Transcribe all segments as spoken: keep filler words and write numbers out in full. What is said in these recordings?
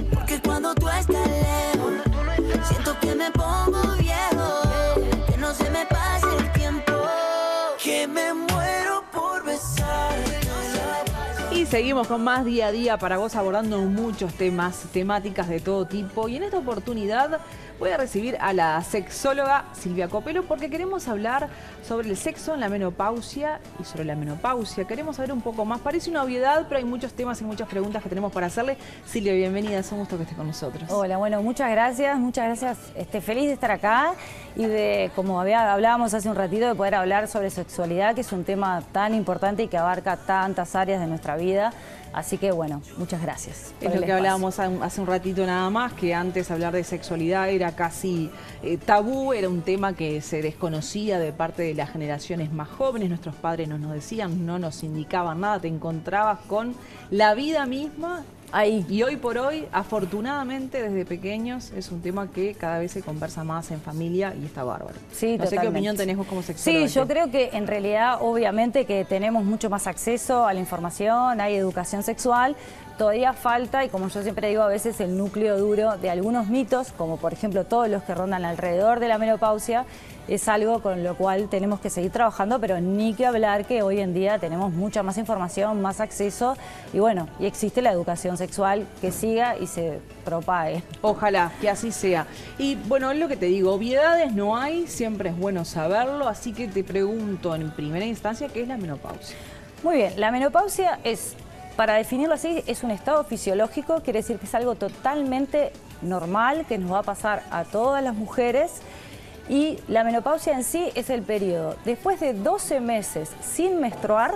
porque cuando tú estás lejos, siento que me pongo viejo, que no se me pase el tiempo, que me muero por besarte. Y seguimos con más día a día para vos, abordando muchos temas, temáticas de todo tipo. Y en esta oportunidad voy a recibir a la sexóloga Silvia Copelo porque queremos hablar sobre el sexo en la menopausia y sobre la menopausia. Queremos saber un poco más. Parece una obviedad, pero hay muchos temas y muchas preguntas que tenemos para hacerle. Silvia, bienvenida, es un gusto que estés con nosotros. Hola, bueno, muchas gracias, muchas gracias. Este, feliz de estar acá y de, como había, hablábamos hace un ratito, de poder hablar sobre sexualidad, que es un tema tan importante y que abarca tantas áreas de nuestra vida. Así que, bueno, muchas gracias. Es lo que hablábamos hace un ratito nada más, que antes hablar de sexualidad era casi eh, tabú, era un tema que se desconocía de parte de las generaciones más jóvenes. Nuestros padres no nos decían, no nos indicaban nada, te encontrabas con la vida misma. Ahí. Y hoy por hoy, afortunadamente, desde pequeños, es un tema que cada vez se conversa más en familia y está bárbaro. Sí, no totalmente. sé qué opinión tenés vos como sexóloga. Sí, yo creo que en realidad, obviamente, que tenemos mucho más acceso a la información, hay educación sexual. Todavía falta, y como yo siempre digo, a veces el núcleo duro de algunos mitos, como por ejemplo todos los que rondan alrededor de la menopausia, es algo con lo cual tenemos que seguir trabajando, pero ni que hablar que hoy en día tenemos mucha más información, más acceso, y bueno, y existe la educación sexual que siga y se propague. Ojalá que así sea. Y bueno, es lo que te digo, obviedades no hay, siempre es bueno saberlo, así que te pregunto en primera instancia, ¿qué es la menopausia? Muy bien, la menopausia es, para definirlo así, es un estado fisiológico, quiere decir que es algo totalmente normal, que nos va a pasar a todas las mujeres. Y la menopausia en sí es el periodo, después de doce meses sin menstruar,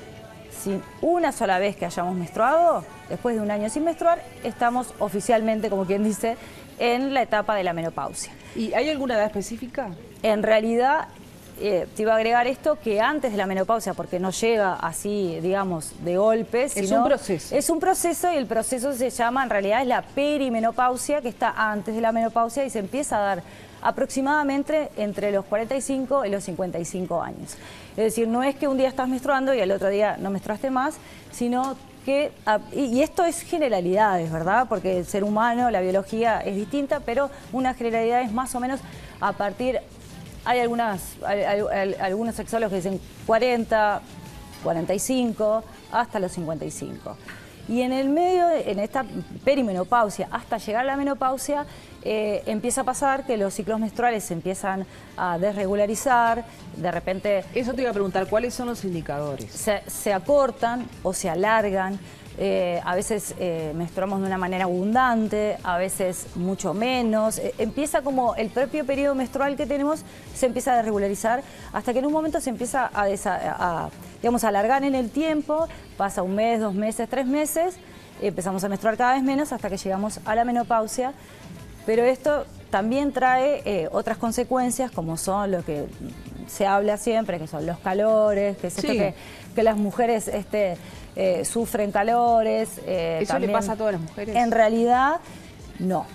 sin una sola vez que hayamos menstruado, después de un año sin menstruar, estamos oficialmente, como quien dice, en la etapa de la menopausia. ¿Y hay alguna edad específica? En realidad, eh, te iba a agregar esto, que antes de la menopausia, porque no llega así, digamos, de golpe. Es sino un proceso. Es un proceso y el proceso se llama, en realidad, es la perimenopausia, que está antes de la menopausia y se empieza a dar aproximadamente entre los cuarenta y cinco y los cincuenta y cinco años. Es decir, no es que un día estás menstruando y al otro día no menstruaste más, sino que, y esto es generalidades, ¿verdad? Porque el ser humano, la biología es distinta, pero una generalidad es más o menos a partir, hay algunas, hay, hay, algunos sexólogos que dicen cuarenta, cuarenta y cinco, hasta los cincuenta y cinco. Y en el medio, en esta perimenopausia, hasta llegar a la menopausia, eh, empieza a pasar que los ciclos menstruales se empiezan a desregularizar, de repente... Eso te iba a preguntar, ¿cuáles son los indicadores? Se, se acortan o se alargan, eh, a veces eh, menstruamos de una manera abundante, a veces mucho menos. Eh, empieza como el propio periodo menstrual que tenemos, se empieza a desregularizar, hasta que en un momento se empieza a, a, digamos, a alargar en el tiempo, pasa un mes, dos meses, tres meses, empezamos a menstruar cada vez menos hasta que llegamos a la menopausia, pero esto también trae eh, otras consecuencias, como son lo que se habla siempre, que son los calores, que es esto sí. que, que las mujeres este, eh, sufren calores. Eh, ¿Eso también, le pasa a todas las mujeres? En realidad, no.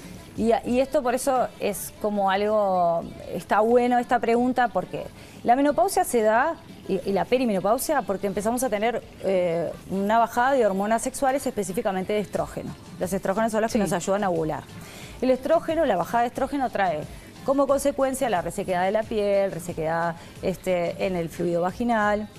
Y, y esto por eso es como algo, está bueno esta pregunta, porque la menopausia se da, y, y la perimenopausia, porque empezamos a tener eh, una bajada de hormonas sexuales, específicamente de estrógeno. Los estrógenos son los que sí. nos ayudan a ovular. El estrógeno, la bajada de estrógeno trae como consecuencia la resequedad de la piel, resequedad este, en el fluido vaginal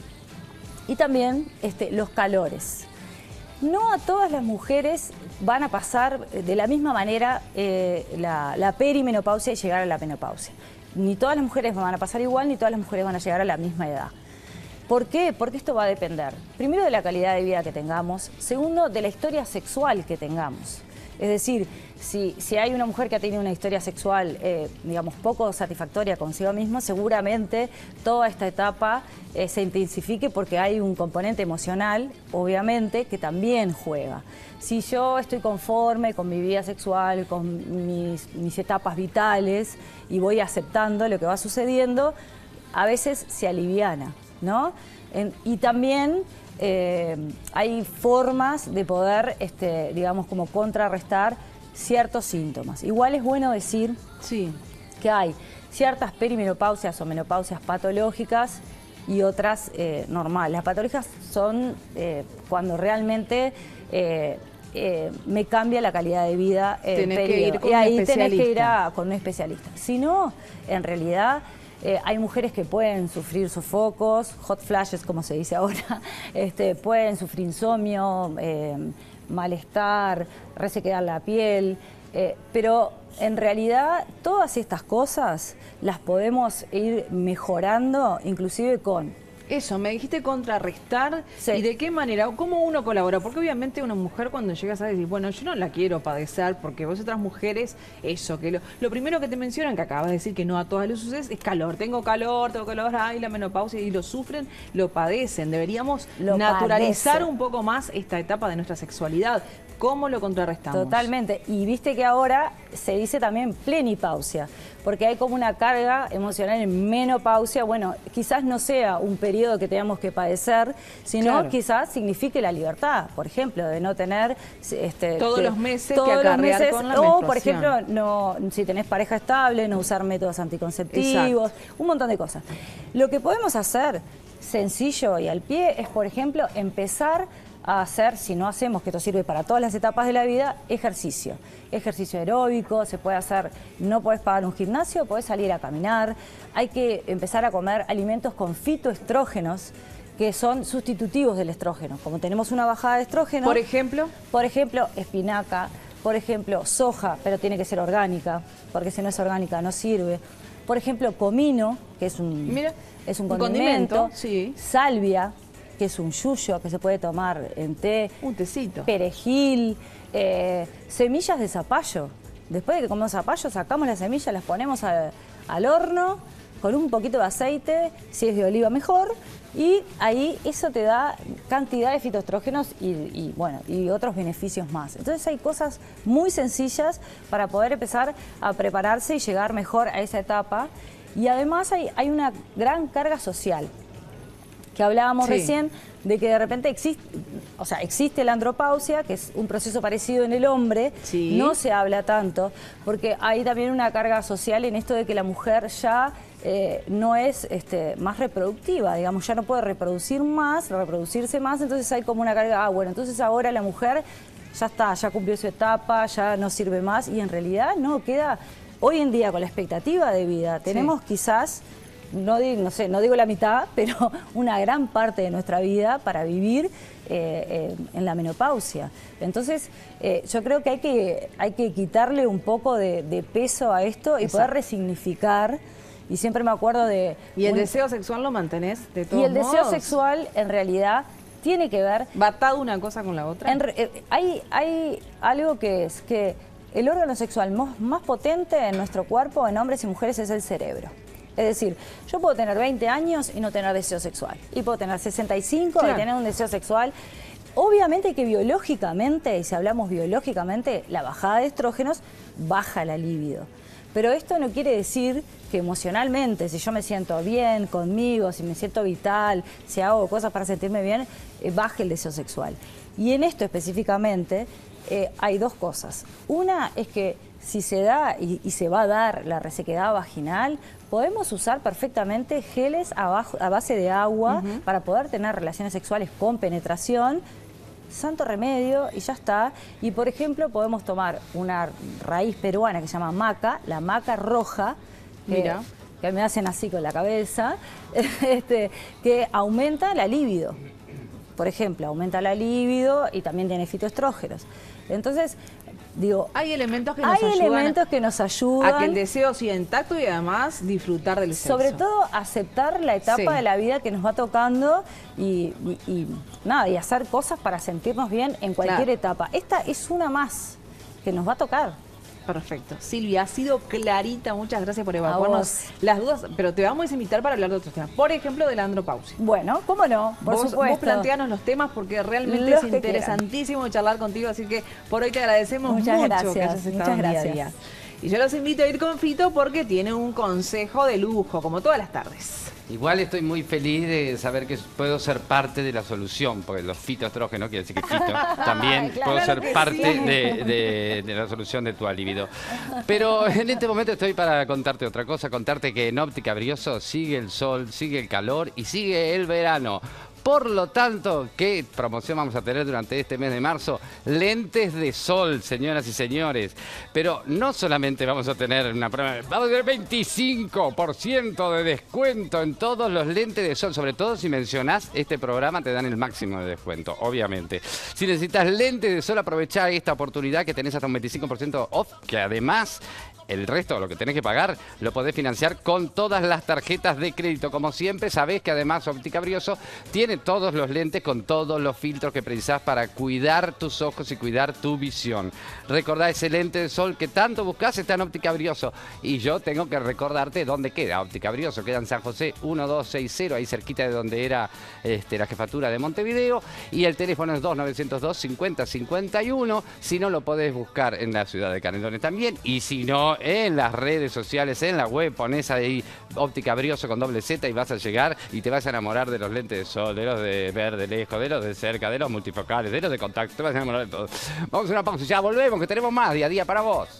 y también este, los calores. No a todas las mujeres van a pasar de la misma manera eh, la, la perimenopausia y llegar a la menopausia. Ni todas las mujeres van a pasar igual, ni todas las mujeres van a llegar a la misma edad. ¿Por qué? Porque esto va a depender, primero, de la calidad de vida que tengamos, segundo, de la historia sexual que tengamos. Es decir, si, si hay una mujer que ha tenido una historia sexual, eh, digamos, poco satisfactoria consigo misma, seguramente toda esta etapa eh, se intensifique porque hay un componente emocional, obviamente, que también juega. Si yo estoy conforme con mi vida sexual, con mis, mis etapas vitales y voy aceptando lo que va sucediendo, a veces se aliviana, ¿no? En, y también... Eh, hay formas de poder, este, digamos, como contrarrestar ciertos síntomas. Igual es bueno decir sí. que hay ciertas perimenopausias o menopausias patológicas y otras eh, normales. Las patológicas son eh, cuando realmente eh, eh, me cambia la calidad de vida el Tenés que periodo. ir con y un ahí tenés que ir especialista. a- con un especialista. Si no, en realidad eh, hay mujeres que pueden sufrir sofocos, hot flashes como se dice ahora, este, pueden sufrir insomnio, eh, malestar, resequedar la piel, eh, pero en realidad todas estas cosas las podemos ir mejorando inclusive con... Eso, me dijiste contrarrestar. Sí. ¿Y de qué manera? ¿O ¿Cómo uno colabora? Porque obviamente una mujer cuando llegas a decir, bueno, yo no la quiero padecer, porque vos otras mujeres, eso, que lo, lo primero que te mencionan, que acabas de decir que no a todas les sucede, es calor. Tengo calor, tengo calor, ay, la menopausia, y lo sufren, lo padecen. Deberíamos Lo naturalizar padecen. un poco más esta etapa de nuestra sexualidad. ¿Cómo lo contrarrestamos? Totalmente. Y viste que ahora se dice también plenipausia, porque hay como una carga emocional en menopausia. Bueno, quizás no sea un periodo que tengamos que padecer, sino Claro. quizás signifique la libertad, por ejemplo, de no tener... Este, Todos que- los meses todos que los acarrear meses, con la o, por menstruación. ejemplo, no, si tenés pareja estable, no usar métodos anticonceptivos, un montón de cosas. Lo que podemos hacer, sencillo y al pie, es, por ejemplo, empezar a hacer, si no hacemos, que esto sirve para todas las etapas de la vida, ejercicio. Ejercicio aeróbico, se puede hacer, no podés pagar un gimnasio, podés salir a caminar. Hay que empezar a comer alimentos con fitoestrógenos, que son sustitutivos del estrógeno. Como tenemos una bajada de estrógeno... Por ejemplo, Por ejemplo, espinaca, por ejemplo, soja, pero tiene que ser orgánica, porque si no es orgánica no sirve. Por ejemplo, comino, que es un, Mira, es un un condimento. condimento, sí. Salvia, que es un yuyo que se puede tomar en té. un tecito. Perejil, eh, semillas de zapallo. Después de que comemos zapallo, sacamos las semillas, las ponemos a- al horno con un poquito de aceite, si es de oliva mejor, y ahí eso te da cantidad de fitoestrógenos y, y, bueno, y otros beneficios más. Entonces hay cosas muy sencillas para poder empezar a prepararse y llegar mejor a esa etapa. Y además hay, hay una gran carga social, que hablábamos Sí. recién, de que de repente existe, o sea, existe la andropausia, que es un proceso parecido en el hombre, Sí. no se habla tanto, porque hay también una carga social en esto de que la mujer ya eh, no es este, más reproductiva, digamos, ya no puede reproducir más, reproducirse más, entonces hay como una carga, ah, bueno, entonces ahora la mujer ya está, ya cumplió su etapa, ya no sirve más, y en realidad no, queda, hoy en día con la expectativa de vida, tenemos quizás... No, di- no sé, no digo la mitad, pero una gran parte de nuestra vida para vivir eh, eh, en la menopausia. Entonces, eh, yo creo que hay que, hay que quitarle un poco de, de peso a esto y Exacto. poder resignificar. Y siempre me acuerdo de... ¿Y el un- deseo sexual lo mantenés de todos y el deseo modos? sexual, en realidad, tiene que ver... ¿Va atado una cosa con la otra? En re- eh, hay, hay algo que es que el órgano sexual más, más potente en nuestro cuerpo, en hombres y mujeres, es el cerebro. Es decir, yo puedo tener veinte años y no tener deseo sexual. Y puedo tener sesenta y cinco Claro. y tener un deseo sexual. Obviamente que biológicamente, y si hablamos biológicamente, la bajada de estrógenos baja la libido. Pero esto no quiere decir que emocionalmente, si yo me siento bien conmigo, si me siento vital, si hago cosas para sentirme bien, eh, baje el deseo sexual. Y en esto específicamente eh, hay dos cosas. Una es que si se da y, y se va a dar la resequedad vaginal, podemos usar perfectamente geles a, bajo- a base de agua para poder tener relaciones sexuales con penetración. Santo remedio y ya está. Y por ejemplo podemos tomar una raíz peruana que se llama maca, la maca roja, que, Mira. que me hacen así con la cabeza, este, que aumenta la libido. Por ejemplo, aumenta la libido y también tiene fitoestrógenos. Entonces, digo, Hay elementos que nos hay ayudan elementos que nos ayudan. a que el deseo siga intacto y además disfrutar del sexo. Sobre todo aceptar la etapa Sí. de la vida que nos va tocando y, y- y nada, y hacer cosas para sentirnos bien en cualquier Claro. etapa. Esta es una más que nos va a tocar. Perfecto. Silvia, ha sido clarita. Muchas gracias por evacuarnos vos. las dudas, pero te vamos a invitar para hablar de otros temas. Por ejemplo, de la andropausia. Bueno, ¿cómo no? Por vos, supuesto. vos planteanos los temas porque realmente Los es que interesantísimo charlar contigo, así que por hoy te agradecemos Muchas mucho gracias, que hayas estado muchas en día a gracias. día. Y yo los invito a ir con Fito porque tiene un consejo de lujo, como todas las tardes. Igual estoy muy feliz de saber que puedo ser parte de la solución, porque los fitoestrógenos, quiere decir que fito, también Claro puedo ser que parte sí. de, de- de la solución de tu libido. Pero en este momento estoy para contarte otra cosa, contarte que en Óptica Brioso sigue el sol, sigue el calor y sigue el verano. Por lo tanto, ¿qué promoción vamos a tener durante este mes de marzo? Lentes de sol, señoras y señores. Pero no solamente vamos a tener una prueba, vamos a tener veinticinco por ciento de descuento en todos los lentes de sol. Sobre todo si mencionás este programa te dan el máximo de descuento, obviamente. Si necesitas lentes de sol, aprovechá esta oportunidad que tenés hasta un veinticinco por ciento off, que además el resto de lo que tenés que pagar lo podés financiar con todas las tarjetas de crédito. Como siempre, sabés que además Óptica Brioso tiene todos los lentes con todos los filtros que precisás para cuidar tus ojos y cuidar tu visión. Recordá ese lente de sol que tanto buscás, está en Óptica Brioso. Y yo tengo que recordarte dónde queda Óptica Brioso. Queda en San José mil doscientos sesenta, ahí cerquita de donde era este, la jefatura de Montevideo. Y el teléfono es dos nueve cero dos cincuenta cincuenta y uno. Si no, lo podés buscar en la ciudad de Canelones también. Y si no, en las redes sociales, en la web, ponés ahí Óptica Brioso con doble Z y vas a llegar y te vas a enamorar de los lentes de sol, de los de ver de lejos, de los de cerca, de los multifocales, de los de contacto, te vas a enamorar de todo. Vamos a una pausa y ya volvemos, que tenemos más día a día para vos.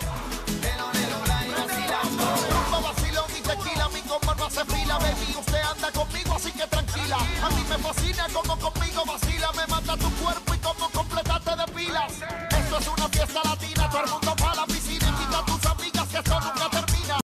A mí me fascina como conmigo vacila, me mata tu cuerpo y como completarte de pilas. Esto es una fiesta latina, todo el mundo